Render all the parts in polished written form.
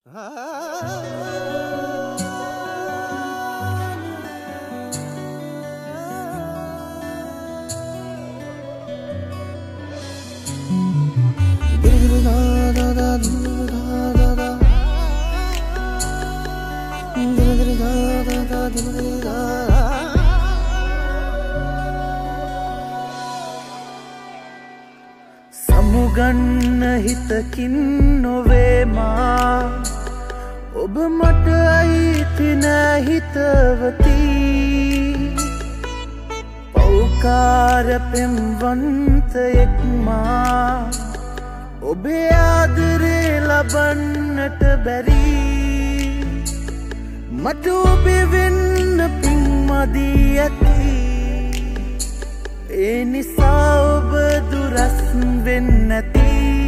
සමුගන්න හිතකින් නොවේ මා ඔබ මට අයිති නෑ හිතවති පෞකාර පෙම්වන්තයෙක් මා ඔබේ ආදරේ ලබන්නට බැරි මට ඔබේ වෙන්න පින්මදී ඇති ඒ නිසා ඔබ දුරස් වෙන්නැති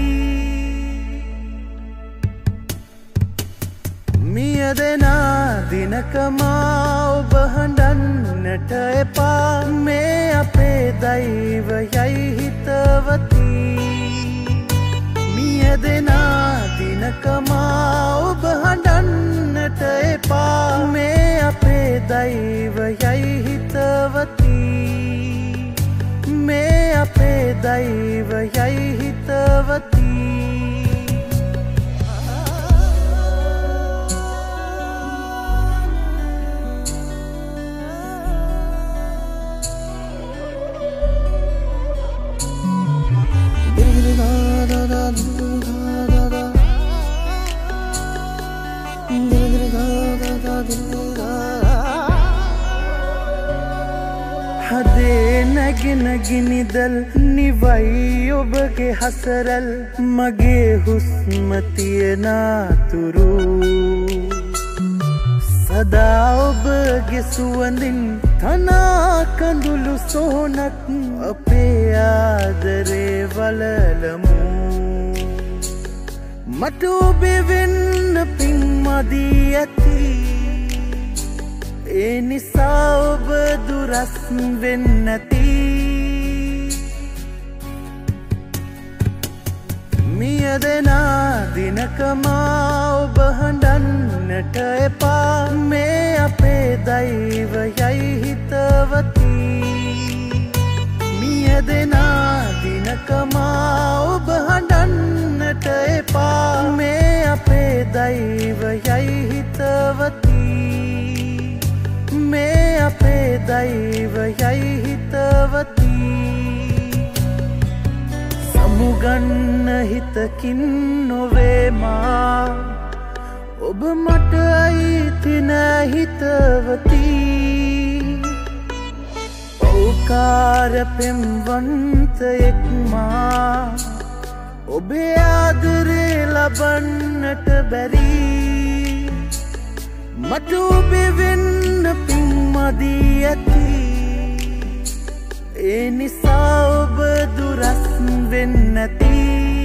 මිය දෙනා දිනකමා ඔබ හඬන්නට එපා මේ අපේ දෛවයයි හිතවති මිය දෙනා දිනකමා ඔබ හඬන්නට එපා මේ අපේ දෛවයයි හිතවති මේ අපේ දෛවයයි හිතවති හදේ නැගෙන ගිනිදල් නිවයි ඔබගේ හසරල් මගේ හුස්ම තියනාතුරු සදා ඔබගේ සුවඳින් තනා කඳුළු සෝනක් අපේ ආදරේ වලලමු මට ඔබේ වෙන්න පින්මදී ඇති ඒ නිසා ඔබ දුරස් වෙන්නැති මිය දෙනා දිනකමා ඔබ හඬන්නට එපා මේ අපේ දෛවයයි හිතවති මිය දෙනා දිනකමා ඔබ හඬන්නට එපා මේ අපේ දෛවයයි හිතවති මේ අපේ දෛවයයි හිතවති සමුගන්න හිතකින් නොවේ මා ඔබ මට අයිති නෑ හිතවති පෞකාර පෙම්වන්තයෙක් මා ඔබේ ආදරේ ලබන්නට බැරි මට ඔබේ වෙන්න පින්මදී ඇති ඒ නිසා ඔබ දුරස් වෙන්නැති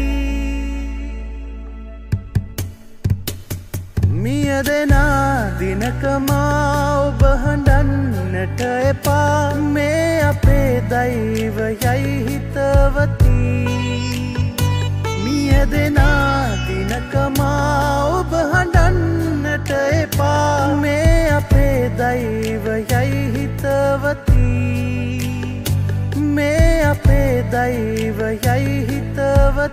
මිය දෙනා දිනකමා ඔබ හඬන්නට එපා මේ අපේ දෛවයයි හිතවති මිය දෙනා දිනකමා ඔබ හඬන්නට එපා මේ අපේ දෛවයයි හිතවති මේ අපේ දෛවයයි හිතවති